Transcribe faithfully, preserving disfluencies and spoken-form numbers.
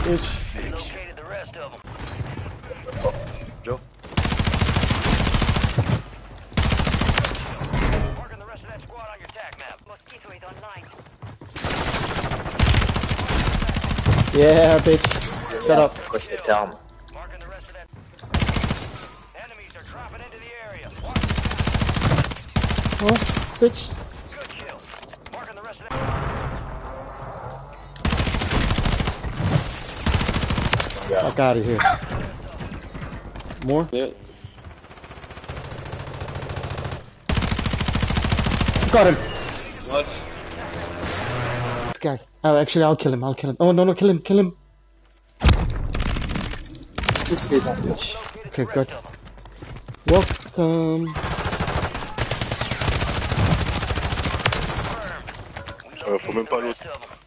Bitch. Located the rest of them. Joe. Marking the rest of that squad on your tac map. Mosquito is online. Yeah, bitch. Shut up. What's the tell? Marking the rest of that. Enemies are dropping into the area. Oh, bitch. Good kill. Marking the rest of that. Fuck out of here. More? Yeah. Got him. Nice. This guy. Oh, actually, I'll kill him. I'll kill him. Oh, no, no, kill him. Kill him. Okay, good. Welcome. Euh, faut même pas l'autre.